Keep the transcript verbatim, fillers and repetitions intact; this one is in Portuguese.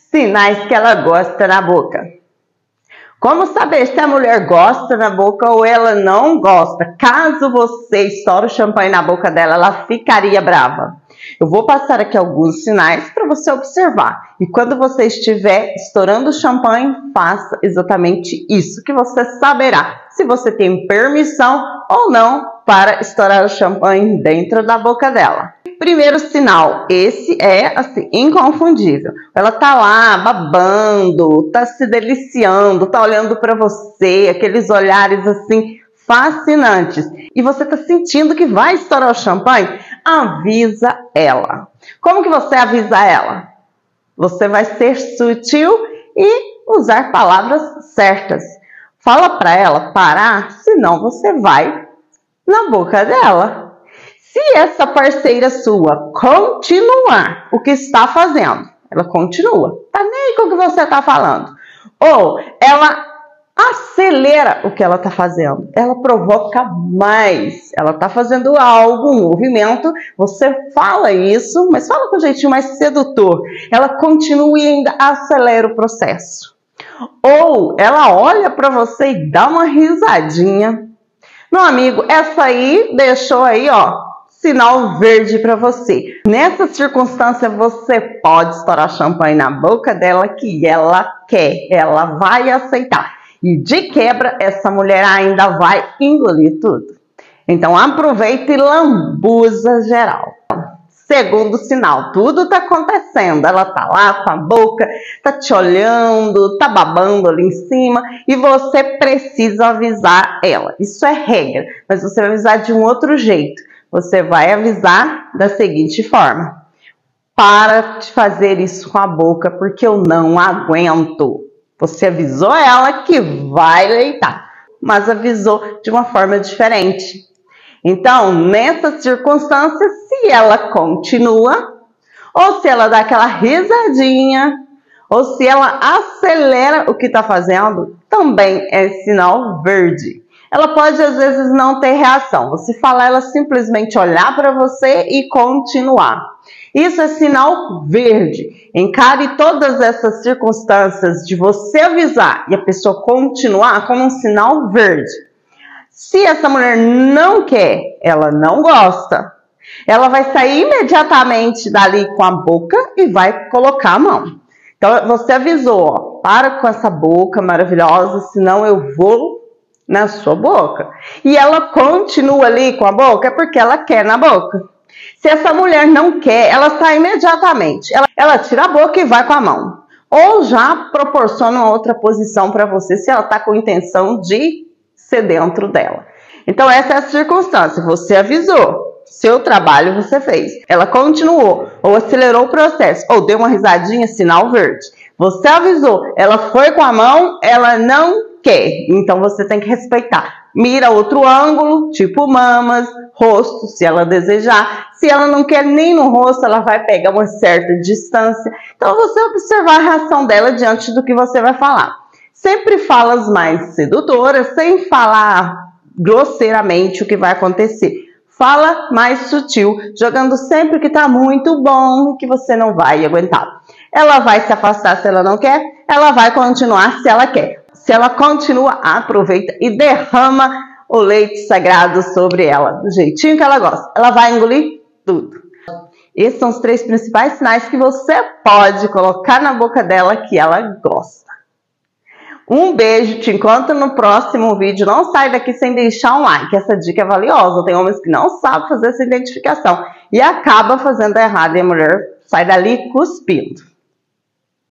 Sinais que ela gosta na boca. Como saber se a mulher gosta na boca ou ela não gosta? Caso você estoure o champanhe na boca dela, ela ficaria brava. Eu vou passar aqui alguns sinais para você observar. E quando você estiver estourando o champanhe, faça exatamente isso, que você saberá se você tem permissão ou não para estourar o champanhe dentro da boca dela. Primeiro sinal, esse é assim, inconfundível. Ela tá lá babando, tá se deliciando, tá olhando para você, aqueles olhares assim fascinantes. E você tá sentindo que vai estourar o champanhe? Avisa ela. Como que você avisa ela? Você vai ser sutil e usar palavras certas. Fala para ela parar, senão você vai na boca dela. Se essa parceira sua continuar o que está fazendo, ela continua, tá nem com o que você está falando, ou ela acelera o que ela está fazendo, ela provoca mais, ela está fazendo algo, um movimento, você fala isso, mas fala com um jeitinho mais sedutor, ela continua e ainda acelera o processo. Ou ela olha para você e dá uma risadinha. Meu amigo, essa aí deixou aí, ó, sinal verde para você. Nessa circunstância, você pode estourar champanhe na boca dela que ela quer, ela vai aceitar. E de quebra, essa mulher ainda vai engolir tudo. Então, aproveita e lambuza geral. Segundo sinal, tudo tá acontecendo. Ela tá lá com a boca, tá te olhando, tá babando ali em cima e você precisa avisar ela. Isso é regra, mas você vai avisar de um outro jeito. Você vai avisar da seguinte forma: para de fazer isso com a boca porque eu não aguento. Você avisou ela que vai deitar, mas avisou de uma forma diferente. Então, nessa circunstância, se ela continua, ou se ela dá aquela risadinha, ou se ela acelera o que está fazendo, também é sinal verde. Ela pode, às vezes, não ter reação. Você falar, ela simplesmente olhar para você e continuar. Isso é sinal verde. Encare todas essas circunstâncias de você avisar e a pessoa continuar como um sinal verde. Se essa mulher não quer, ela não gosta, ela vai sair imediatamente dali com a boca e vai colocar a mão. Então, você avisou, ó, para com essa boca maravilhosa, senão eu vou na sua boca. E ela continua ali com a boca, é porque ela quer na boca. Se essa mulher não quer, ela sai imediatamente. Ela, ela tira a boca e vai com a mão. Ou já proporciona uma outra posição para você, se ela está com intenção de ser dentro dela. Então, essa é a circunstância. Você avisou. Seu trabalho você fez. Ela continuou, ou acelerou o processo, ou deu uma risadinha, sinal verde. Você avisou. Ela foi com a mão, ela não quer. Então, você tem que respeitar. Mira outro ângulo, tipo mamas, rosto, se ela desejar. Se ela não quer nem no rosto, ela vai pegar uma certa distância. Então, você observar a reação dela diante do que você vai falar. Sempre falas mais sedutoras, sem falar grosseiramente o que vai acontecer. Fala mais sutil, jogando sempre que está muito bom e que você não vai aguentar. Ela vai se afastar se ela não quer, ela vai continuar se ela quer. Se ela continua, aproveita e derrama o leite sagrado sobre ela, do jeitinho que ela gosta. Ela vai engolir tudo. Esses são os três principais sinais que você pode colocar na boca dela que ela gosta. Um beijo, te encontro no próximo vídeo. Não sai daqui sem deixar um like, essa dica é valiosa. Tem homens que não sabem fazer essa identificação e acaba fazendo errado e a mulher sai dali cuspindo.